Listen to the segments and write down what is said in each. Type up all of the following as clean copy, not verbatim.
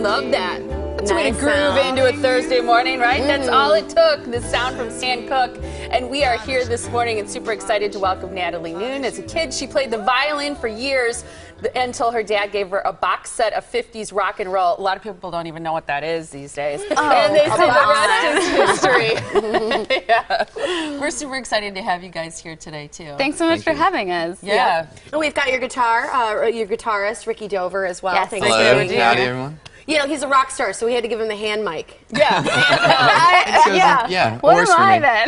love that. That's a way to groove into a Thursday morning, right? That's all it took, the sound from Stan Cook. And we are here this morning and super excited to welcome Natalie Noon. As a kid, she played the violin for years until her dad gave her a box set of 50s rock and roll. A lot of people don't even know what that is these days. And they say the rest is history. Yeah. We're super excited to have you guys here today, too. Thanks so much for having us. Yeah. And we've got your guitarist, Ricky Dover, as well. Yes. Thanks Hello, for being here. howdy everyone. You know, he's a rock star, so we had to give him the hand mic. Yeah. Yeah, What works am for I me. then?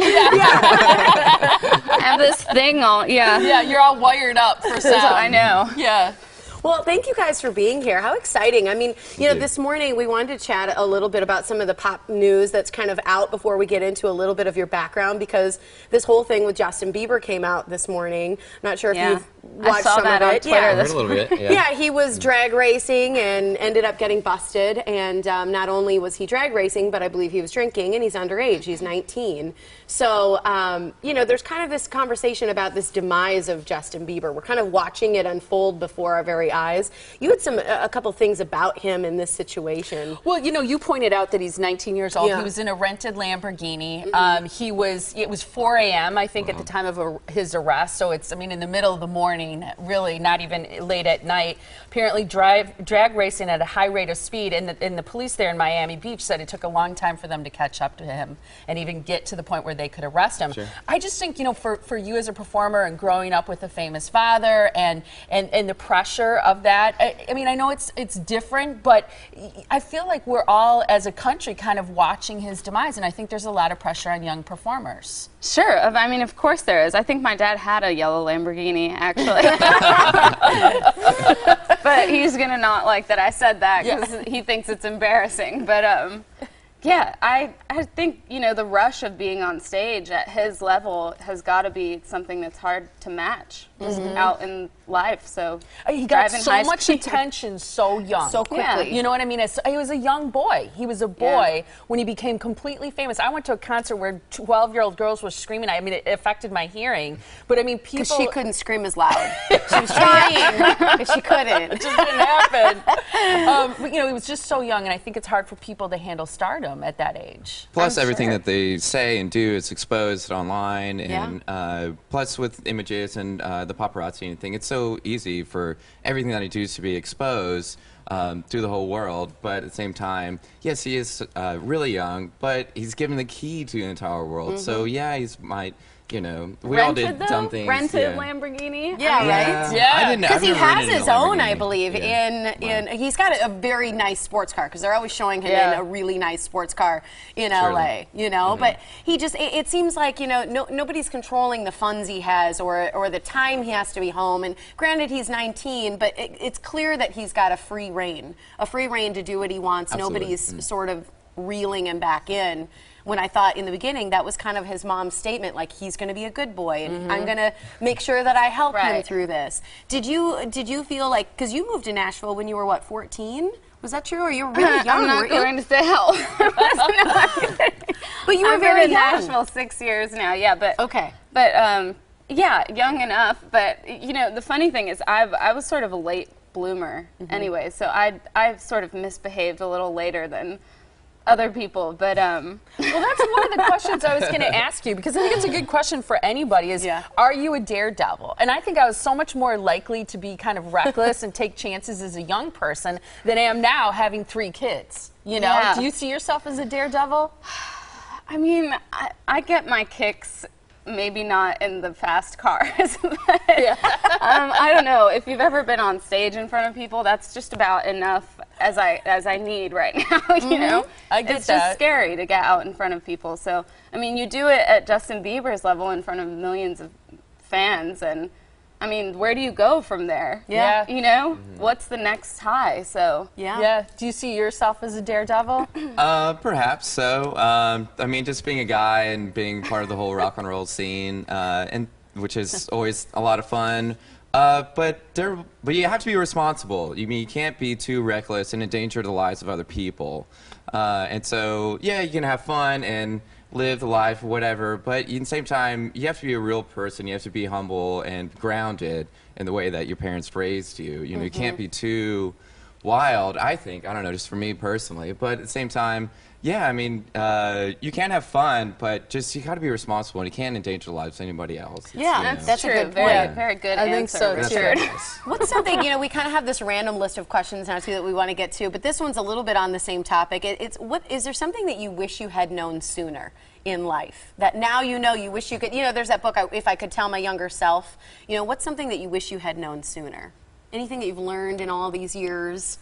I have this thing all, Yeah, you're all wired up for sound. I know. Yeah. Well, thank you guys for being here. How exciting. I mean, you know, this morning we wanted to chat a little bit about some of the pop news that's kind of out before we get into a little bit of your background, because this whole thing with Justin Bieber came out this morning. I'm not sure if you've watched I saw some that of on it. Twitter I heard a little bit. Yeah. Yeah, he was drag racing and ended up getting busted. And not only was he drag racing, but I believe he was drinking, and he's underage. He's 19. So, you know, there's kind of this conversation about this demise of Justin Bieber. We're kind of watching it unfold before our very eyes. You had a couple things about him in this situation. Well, you know, you pointed out that he's 19 years old. Yeah. He was in a rented Lamborghini. It was 4 a.m., I think, at the time of his arrest. So it's, I mean, in the middle of the morning, really not even late at night. Apparently drag racing at a high rate of speed. And the police there in Miami Beach said it took a long time for them to catch up to him and even get to the point where they could arrest him. Sure. I just think, you know, for you as a performer and growing up with a famous father and the pressure of that, I mean, I know it's different, but I feel like we're all, as a country, kind of watching his demise, and I think there's a lot of pressure on young performers. Sure. I mean, of course there is. I think my dad had a yellow Lamborghini, actually. But he's going to not like that I said that because he thinks it's embarrassing. But, yeah, I think, you know, the rush of being on stage at his level has got to be something that's hard to match just out in life. So he got so much attention so young. So quickly. Yeah. You know what I mean? He was a young boy. He was a boy when he became completely famous. I went to a concert where 12-year-old girls were screaming. I mean, it affected my hearing. But I mean, people... Because she couldn't scream as loud. She was trying, but she couldn't. It just didn't happen. But, you know, he was just so young, and I think it's hard for people to handle stardom at that age. Plus, everything that they say and do is exposed online, and plus with images and the paparazzi and thing, it's so easy for everything that he does to be exposed to the whole world. But at the same time, yes, he is really young, but he's given the key to the entire world. So yeah, he's might. You know, we all did dumb things. Rented Lamborghini? Yeah, right? Yeah. I didn't. Because he has his own, I Lamborghini. believe, he's got a very nice sports car, because they're always showing him in a really nice sports car in LA, you know, but he just, it seems like, you know, nobody's controlling the funds he has or the time he has to be home, and granted he's 19, but it's clear that he's got a free reign to do what he wants. Absolutely. Nobody's sort of reeling him back in. When I thought in the beginning that was kind of his mom's statement, like, he's going to be a good boy, and I'm going to make sure that I help him through this. Did you feel like, because you moved to Nashville when you were, what, 14? Was that true? Or you were really young, I'm not going to say how. But you were I've very been in young. Nashville 6 years now, yeah, but... Okay. But, yeah, young enough, but, you know, the funny thing is I was sort of a late bloomer anyway, so I sort of misbehaved a little later than other people, but well, that's one of the questions I was going to ask you, because I think it's a good question for anybody is, are you a daredevil? And I think I was so much more likely to be kind of reckless and take chances as a young person than I am now having 3 kids. You know, do you see yourself as a daredevil? I mean, I get my kicks, maybe not in the fast cars, but I don't know. If you've ever been on stage in front of people, that's just about enough as I need right now, you know? I get it's just scary to get out in front of people. So, I mean, you do it at Justin Bieber's level in front of millions of fans, and I mean, where do you go from there? Yeah. You know? What's the next high? So, yeah. Do you see yourself as a daredevil? Perhaps so. I mean, just being a guy and being part of the whole rock and roll scene, and which is always a lot of fun. But you have to be responsible. I mean, you can't be too reckless and endanger the lives of other people. And so, yeah, you can have fun and live the life, whatever, but at the same time, you have to be a real person. You have to be humble and grounded in the way that your parents raised you. You know, you can't be too wild, I think. I don't know, just for me personally. But at the same time, yeah, I mean, you can have fun, but just you got to be responsible, and you can't endanger the lives of anybody else. It's, Yeah, you know. that's a True. good Very, point. very good I think answer, so, That's too. Richard. very nice. What's something, you know, we kind of have this random list of questions now too that we want to get to, but this one's a little bit on the same topic. It's what is there something that you wish you had known sooner in life that now you know you wish you could, you know, there's that book, If I Could Tell My Younger Self, you know, what's something that you wish you had known sooner? Anything that you've learned in all these years?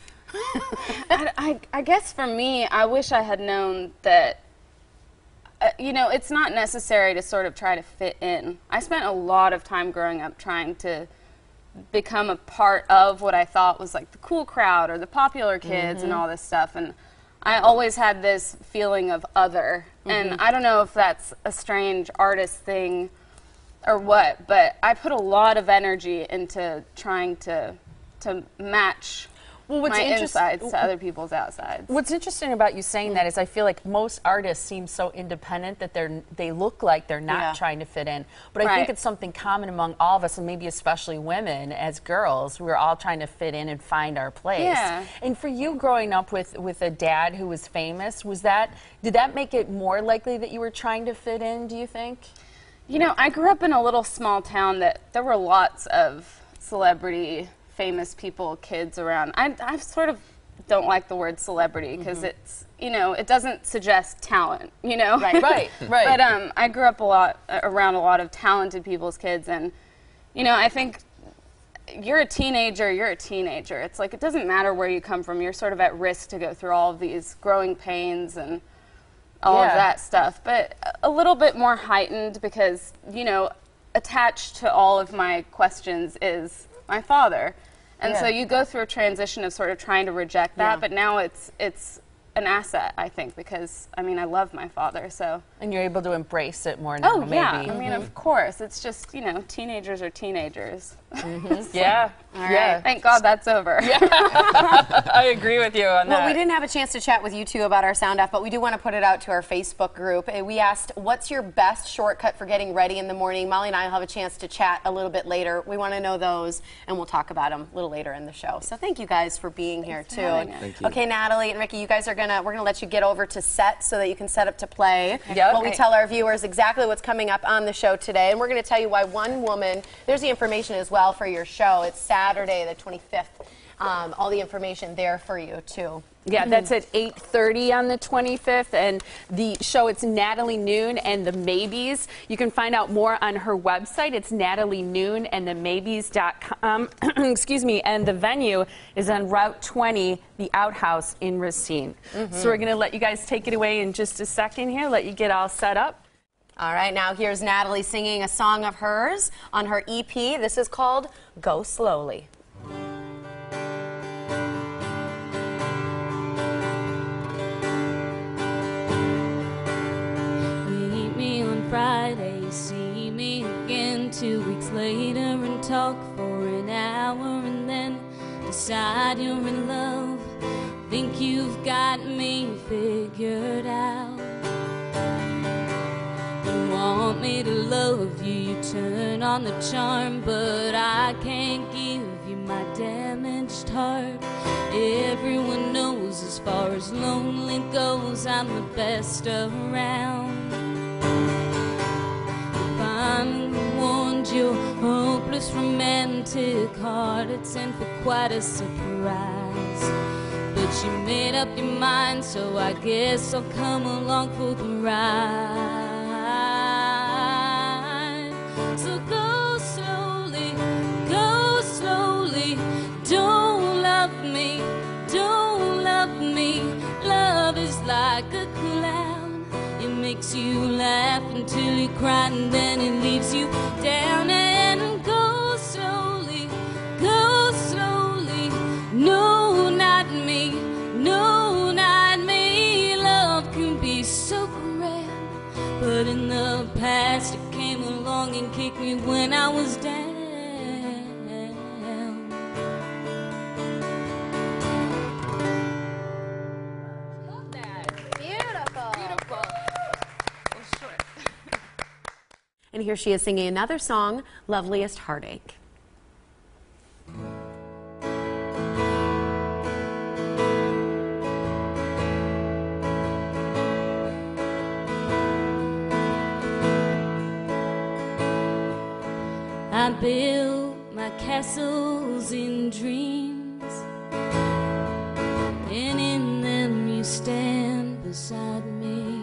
I guess for me, I wish I had known that, you know, it's not necessary to sort of try to fit in. I spent a lot of time growing up trying to become a part of what I thought was like the cool crowd or the popular kids and all this stuff. And I always had this feeling of other. And I don't know if that's a strange artist thing or what, but I put a lot of energy into trying to match my insides to other people's outsides. What's interesting about you saying that is I feel like most artists seem so independent that they look like they're not Yeah. trying to fit in. But I think Right. it's something common among all of us, and maybe especially women as girls. We're all trying to fit in and find our place. Yeah. And for you growing up with a dad who was famous, did that make it more likely that you were trying to fit in, do you think? You know, I grew up in a little small town that there were lots of celebrity, famous people, kids around. I sort of don't like the word celebrity because it's, you know, it doesn't suggest talent, you know? Right, right. But I grew up around a lot of talented people's kids, and, you know, I think you're a teenager, It's like, it doesn't matter where you come from. You're sort of at risk to go through all of these growing pains and all of Yeah. that stuff, but a little bit more heightened because, you know, attached to all of my questions is my father. And so Yeah. you go through a transition of sort of trying to reject that, Yeah. but now it's an asset, I think, because, I mean, I love my father, so. And you're able to embrace it more now, Oh, maybe. yeah. I mean, of course. It's just, you know, teenagers are teenagers. Yeah. Yeah. Thank God that's over. I agree with you on that. Well, we didn't have a chance to chat with you two about our sound off, but we do want to put it out to our Facebook group. We asked, what's your best shortcut for getting ready in the morning? Molly and I will have a chance to chat a little bit later. We want to know those, and we'll talk about them a little later in the show. So thank you guys for being here, too. having us. Thank you. Okay, Natalie and Ricky, you guys are we're gonna let you get over to set so that you can set up to play. Yep. While we tell our viewers exactly what's coming up on the show today, and we're gonna tell you why one woman. There's the information as well for your show. It's Saturday, the 25th. All the information there for you too. Yeah, that's at 8:30 on the 25th, and the show, it's Natalie Noon and the Maybes. You can find out more on her website. It's natalienoonandthemaybes.com. Excuse me, and the venue is on Route 20, the Outhouse in Racine. So we're going to let you guys take it away in just a second here, let you get all set up. All right, now here's Natalie singing a song of hers on her EP. This is called Go Slowly. Meet me on Friday, see me again 2 weeks later and talk for an hour and then decide you're in love. Think you've got me figured out. You want me to love you, you turn on the charm, but I can't give you my damaged heart. Everyone knows as far as lonely goes, I'm the best around. Finally warned your hopeless romantic heart, it's in for quite a surprise. But you made up your mind, so I guess I'll come along for the ride. So go slowly, don't love me, don't love me. Love is like a clown, it makes you laugh until you cry and then it leaves you down. And go slowly, no, not me, no, not me. Love can be so grand, but in the past it came along and kicked me when I was down. And here she is singing another song, Loveliest Heartache. I build my castles in dreams, and in them you stand beside me.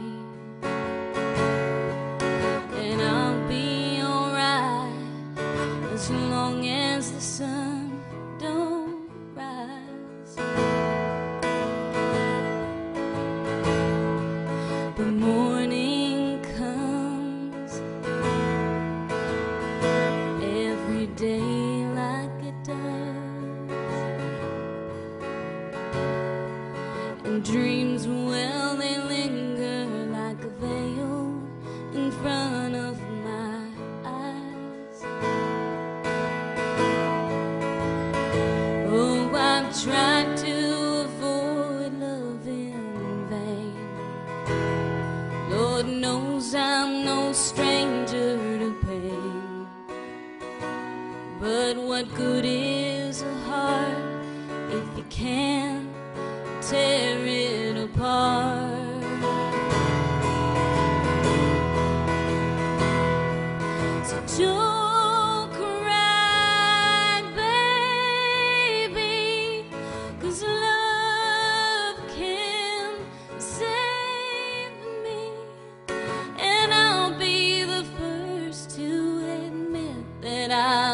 And I'll be alright as long as the sun don't rise. The morning comes every day like it does, and dreams, well, they linger like a veil in front of my eyes. Oh, I've tried to avoid love in vain. Lord knows I'm no stranger to pain, but what good is a heart if you can't tear it apart? So don't cry, baby, 'cause love can save me. And I'll be the first to admit that I